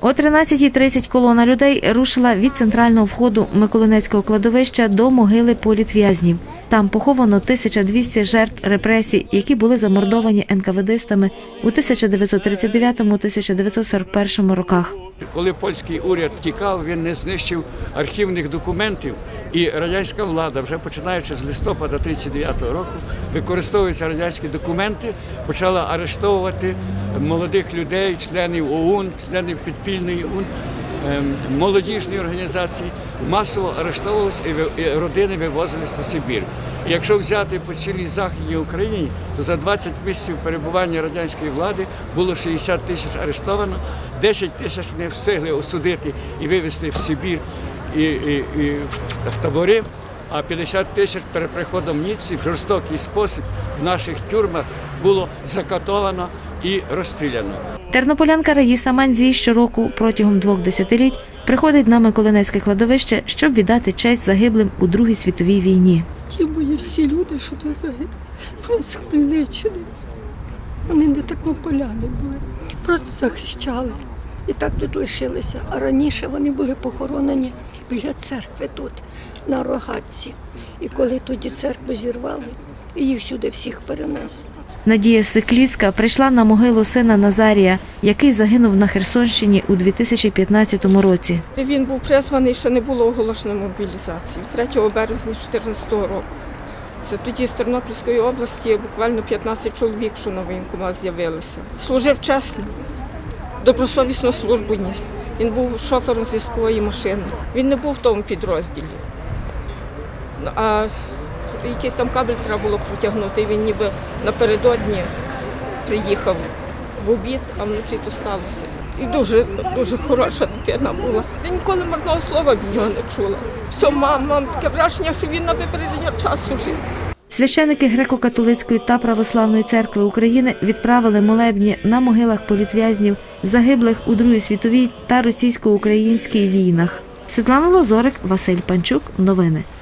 О 13:30 колона людей рушила від центрального входу Миколинецького кладовища до могили політв'язнів. Там поховано 1200 жертв репресій, які були замордовані НКВД-стами у 1939-1941 роках. Коли польський уряд втікав, він не знищив архівних документів, і радянська влада, вже починаючи з листопада 1939 року, використовуючи радянські документи, почала арештовувати молодих людей, членів ОУН, членів підпільної ОУН, молодіжної організації, масово арештовувалися і родини вивозилися на Сибір. І якщо взяти по цілій Західній Україні, то за 20 місяців перебування радянської влади було 60 тисяч арештовано, 10 тисяч вони встигли осудити і вивезти в Сибір і в табори, а 50 тисяч перед приходом Ніцці в жорстокий спосіб в наших тюрмах було закатовано і розстріляно. Тернополянка Раїса Мандзій щороку протягом 2 десятиліть приходить на Миколинецьке кладовище, щоб віддати честь загиблим у Другій світовій війні. Ті мої всі люди, що тут загинули, вони з Хмельниччини, вони не тернополяни були, просто захищали. І так тут лишилися. А раніше вони були похоронені біля церкви тут, на Рогатці. І коли тоді церкву зірвали, їх сюди всіх перенесли. Надія Сикліцька прийшла на могилу сина Назарія, який загинув на Херсонщині у 2015 році. Він був призваний, ще не було оголошено мобілізації, 3 березня 2014 року. Це тоді з Тернопільської області буквально 15 чоловік, що на воєнкомат з'явилися. Служив чесно, добросовісно службу ніс. Він був шофером зв'язкової машини. Він не був в тому підрозділі. А якийсь там кабель треба було протягнути, і він ніби напередодні приїхав в обід, а вночі то сталося. І дуже хороша дитина була. Я ніколи марного слова від нього не чула. Все, мам, таке враження, що він на випередження часу жив. Священики Греко-католицької та Православної церкви України відправили молебні на могилах політв'язнів, загиблих у Другій світовій та російсько-українській війнах. Світлана Лазорик, Василь Панчук. Новини.